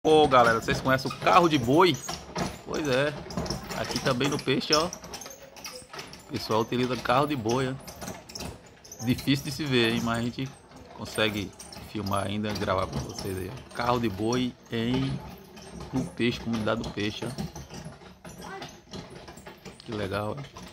Pô, galera, vocês conhecem o carro de boi? Pois é, aqui também no peixe, ó. O pessoal utiliza carro de boi, ó. Difícil de se ver, hein? Mas a gente consegue filmar ainda, gravar pra vocês aí. Carro de boi no peixe, comunidade do peixe, ó. Que legal, ó.